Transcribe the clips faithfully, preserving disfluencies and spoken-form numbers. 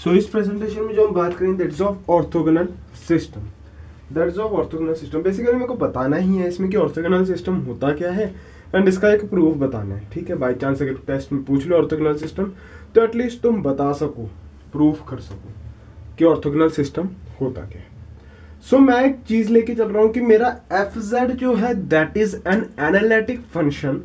सो so, इस presentation में जो हम बात करेंगे that is of orthogonal system. That is of orthogonal system basically मेरे को बताना ही है इसमें कि ऑर्थोगोनल सिस्टम होता क्या है एंड इसका एक प्रूफ बताना है। ठीक है, बाई चांस अगर टेस्ट में पूछ लो ऑर्थोगोनल सिस्टम तो एटलीस्ट तुम बता सको, प्रूफ कर सको कि ऑर्थोगोनल सिस्टम होता क्या है। सो so, मैं एक चीज लेके चल रहा हूं कि मेरा एफ जेड जो है that is an analytic function.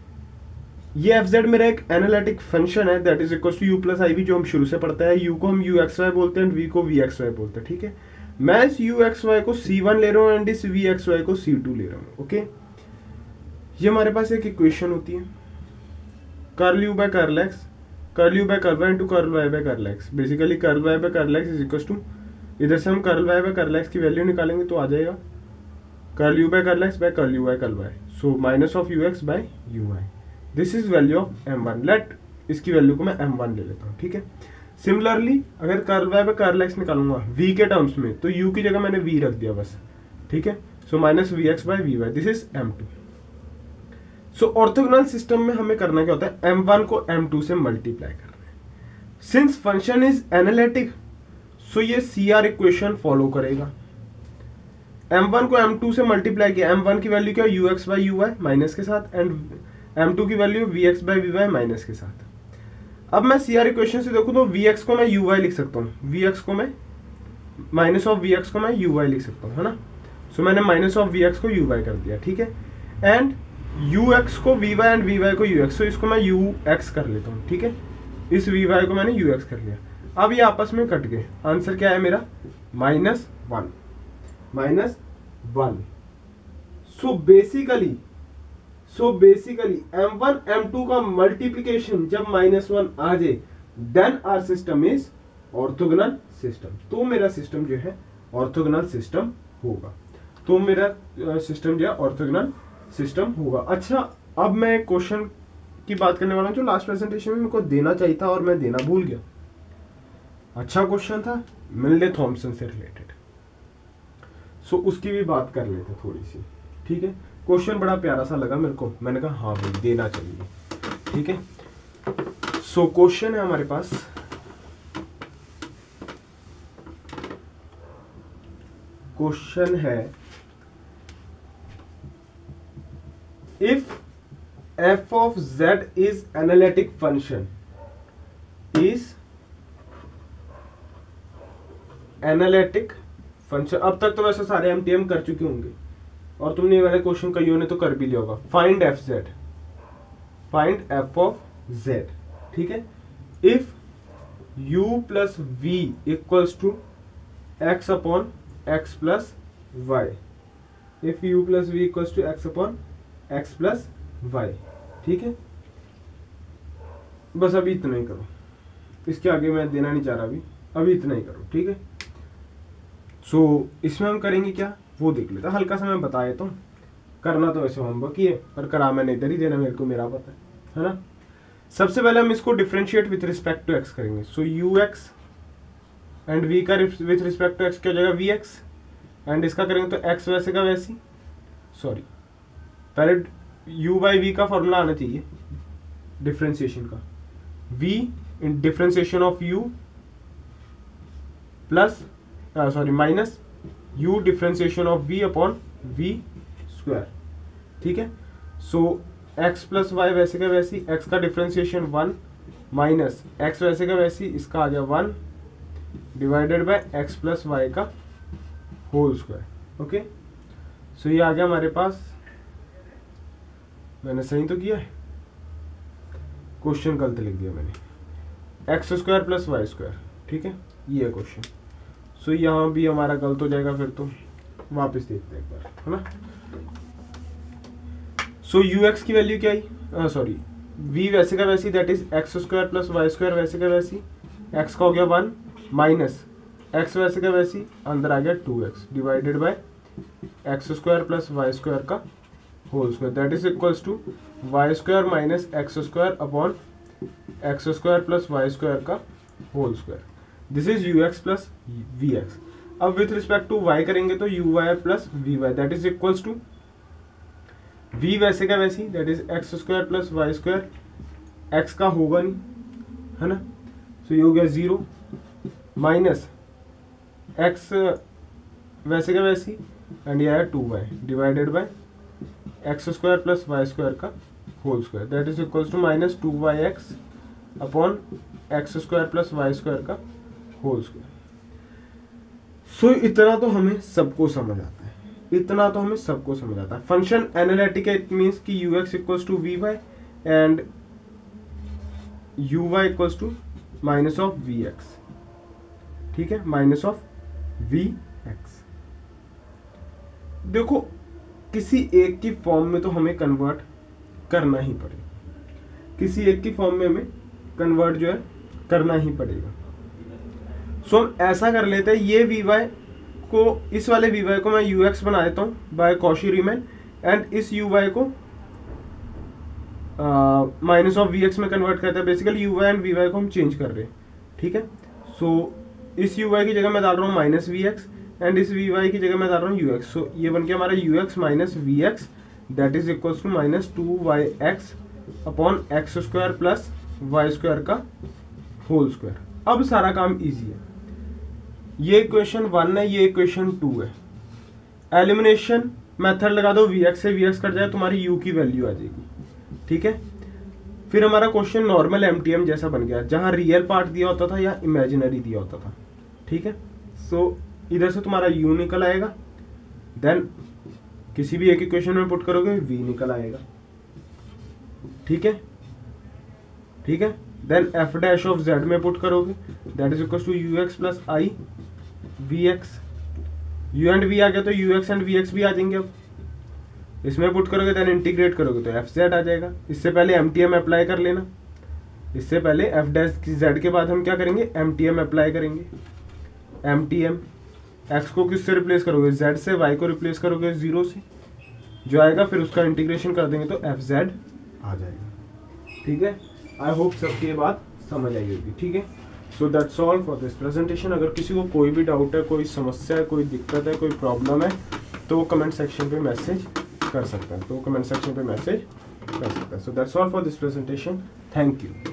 ये एफ जेड मेरा एक एनालिटिक फंक्शन है that is equal to U plus I V, जो हम शुरू से पढ़ते हैं। यू को हम यू एक्स वाई बोलते हैं एंड वी को वी एक्स वाई बोलते हैं। ठीक है, मैं इस यू एक्स वाई को सी वन ले रहा हूँ एंड इस वी एक्स वाई को सी टू ले रहा हूँ। ओके, ये हमारे पास एक इक्वेशन होती है curl U by curl X, curl U by curl Y into curl Y by curl X. Basically curl Y by curl X is equal to, इधर से हम curl Y by curl X की value निकालेंगे तो आ जाएगा curl U by curl X by curl U by curl Y, so minus of U X by U Y. This is value of M one. Let इसकी value को मैं M one ले लेता हूँ। ठीक है, सिमिलरली अगर curl Y by curl X निकालूंगा v के टर्म्स में तो u की जगह मैंने v रख दिया बस। ठीक है, so minus V X by V Y, this is M two. So orthogonal system में हमें करना क्या होता है, एम वन को एम टू से मल्टीप्लाई करना है। Since function is analytic so ये सी आर इक्वेशन फॉलो करेगा। एम वन को एम टू से मल्टीप्लाई किया, एम वन की वैल्यू क्या, U X by U Y minus के साथ एंड एम टू की value we X by V Y minus के साथ। अब मैं सी आर इक्वेशन से देखूं तो वी एक्स को मैं यू वाई लिख सकता हूँ, वी एक्स को मैं माइनस ऑफ वी एक्स को मैं यू वाई लिख सकता हूँ, है ना। सो so, मैंने माइनस ऑफ वी एक्स को यू वाई कर दिया। ठीक है, एंड यू एक्स को V Y and V Y को यू एक्स, सो इसको मैं यू एक्स कर लेता हूँ। ठीक है, इस वी वाई को मैंने यू एक्स कर लिया। अब ये आपस में कट गए, आंसर क्या है मेरा, minus one, minus one. So basically so basically M one M two का मल्टीप्लीकेशन जब माइनस वन आ जाए then our system is orthogonal system. तो मेरा सिस्टम जो है ऑर्थोगोनल सिस्टम होगा, तो मेरा सिस्टम जो है ऑर्थोगोनल सिस्टम होगा। अच्छा, अब मैं क्वेश्चन की बात करने वाला हूं जो लास्ट प्रेजेंटेशन में मेरे को देना चाहिए था और मैं देना भूल गया। अच्छा क्वेश्चन था, मिलने थॉमसन से रिलेटेड, सो उसकी भी बात कर लेते थोड़ी सी। ठीक है, क्वेश्चन बड़ा प्यारा सा लगा मेरे को, मैंने कहा हाँ भाई देना चाहिए। ठीक है, सो क्वेश्चन है हमारे पास, क्वेश्चन है if F of Z is analytic function is analytic function. अब तक तो वैसे सारे एमटीएम कर चुके होंगे और तुमने ये वाले क्वेश्चन कईयों ने तो कर भी लिया होगा। Find F Z, find F of Z. ठीक है, if u plus V equals to X upon X plus Y, if u plus V equals to X upon X plus Y. ठीक है, बस अभी इतना ही करो, इसके आगे मैं देना नहीं चाह रहा, अभी अभी इतना ही करो। ठीक है, सो so, इसमें हम करेंगे क्या वो देख लेते हैं। हल्का सा मैं बता देता हूँ, करना तो वैसे होमवर्क ही है पर करा मैंने इधर ही देना, मेरे को मेरा पता है, है ना। सबसे पहले हम इसको differentiate with respect to X करेंगे। So U X and V का विथ रिस्पेक्ट टू एक्स क्या हो जाएगा, वी एक्स, एंड इसका करेंगे तो एक्स वैसे का वैसी, सॉरी पहले यू बाई वी का फॉर्मूला आना चाहिए डिफरेंशिएशन का, V in differentiation of U plus sorry minus u differentiation of v upon v square. ठीक है, सो x प्लस वाई वैसे का वैसी, x का डिफरेंशिएशन वन माइनस x वैसे का वैसी, इसका आ गया one divided by x plus Y का होल स्क्वायर। ओके, सो ये आ गया हमारे पास, मैंने सही तो किया है, क्वेश्चन गलत लिख दिया मैंने, X square plus Y square. ठीक है, ये है क्वेश्चन। सो so, यहाँ भी हमारा गलत हो जाएगा, फिर तो वापस देखते हैं एक बार, है ना। सो यू एक्स की वैल्यू क्या आई, सॉरी v वैसे का वैसी that is X square plus Y square वैसे का वैसी, x का हो गया वन माइनस एक्स वैसे का वैसी, अंदर आ गया two X divided by X square plus Y square का whole square that is equals to Y square minus X square upon X square plus Y square का whole square. This is U X plus V X. अब with respect to y करेंगे तो U Y plus V Y that is equals to v वैसे का वैसी that is X square plus Y square, X का होगा नहीं, है ना, सो ये हो गया जीरो माइनस एक्स वैसे का वैसी एंड यह है two Y divided by X square plus Y square का whole square that is equals to minus two Y X upon X square plus Y square का होल स्क्वायर। सो इतना तो हमें सबको समझ आता है, इतना तो हमें सबको समझ आता है। फंक्शन एनालिटिक है, इट मीन्स कि U X equals to V Y and U Y equals to minus of V X, ठीक है, माइनस ऑफ वी एक्स। देखो किसी एक की फॉर्म में तो हमें कन्वर्ट करना ही पड़ेगा, किसी एक की फॉर्म में हमें कन्वर्ट जो है करना ही पड़ेगा। सो हम ऐसा कर लेते हैं, ये वी वाई को, इस वाले वी वाई को मैं यू एक्स बना देता हूँ बाय कॉशी रीमैन एंड इस यू वाई को माइनस ऑफ वी एक्स में कन्वर्ट करते हैं। Basically U Y and V Y को हम चेंज कर रहे हैं, ठीक है। सो इस यू वाई की जगह मैं डाल रहा हूँ माइनस वी एक्स एंड इस वी वाई की जगह मैं डाल रहा हूँ यू एक्स। सो ये बन गया हमारा U X minus V X that is equals to minus two Y X upon X square plus Y square का होल स्क्वायर। अब सारा काम इजी है, ये इक्वेशन वन है, ये इक्वेशन टू है। एलिमिनेशन मेथड लगा दो, वी एक्स से वी एक्स कट जाए, तुम्हारी यू की वैल्यू आ जाएगी, ठीक है। फिर हमारा क्वेश्चन नॉर्मल एमटीएम जैसा बन गया, जहां रियल पार्ट दिया होता था या इमेजिनरी दिया होता था, ठीक है। सो so, इधर से तुम्हारा u निकल आएगा, देन किसी भी एक इक्वेशन में पुट करोगे v निकल आएगा, ठीक है, ठीक है। Then f dash of z में पुट करोगे that is equal to U X plus I V X. u and v आ गया तो u x and v x भी आ जाएंगे। अब इसमें पुट करोगे देन इंटीग्रेट करोगे तो एफ जेड आ जाएगा। इससे पहले एम टी एम अप्लाई कर लेना, इससे पहले एफ डैश जेड के बाद हम क्या करेंगे, एम टी एम अप्लाई करेंगे। एम टी एम एक्स को किससे रिप्लेस करोगे, जेड से, वाई को रिप्लेस करोगे जीरो से, जो आएगा फिर उसका इंटीग्रेशन कर देंगे तो एफ जेड आ जाएगा, ठीक है। आई होप सबकी ये बात समझ आई होगी, ठीक है। So that's all for this presentation. अगर किसी को कोई भी डाउट है, कोई समस्या है, कोई दिक्कत है, कोई प्रॉब्लम है तो वो कमेंट सेक्शन पे मैसेज कर सकता है, तो कमेंट सेक्शन पे मैसेज कर सकता है। So that's all for this presentation, thank you.